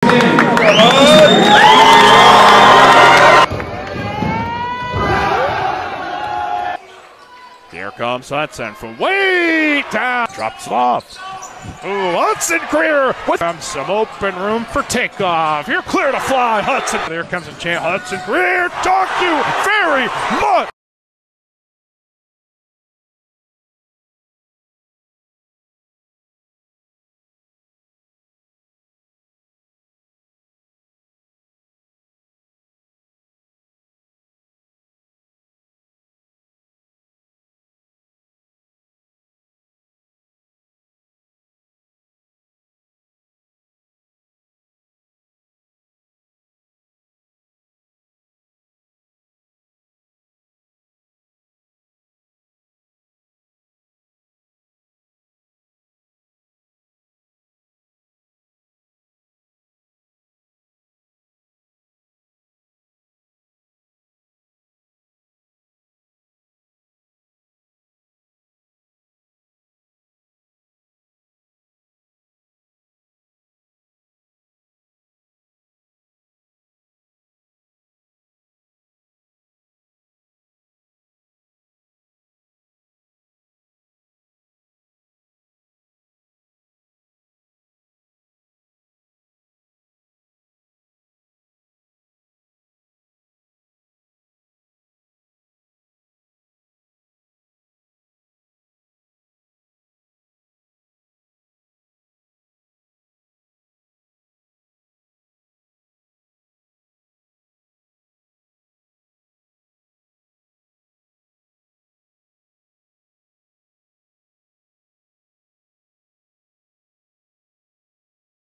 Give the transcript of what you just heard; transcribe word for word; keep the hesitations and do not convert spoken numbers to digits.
Here comes Hudson from way down. Drops it off. Ooh, Hudson Greer with some open room for takeoff. You're clear to fly, Hudson. There comes a chance. Hudson Greer, talk you very much.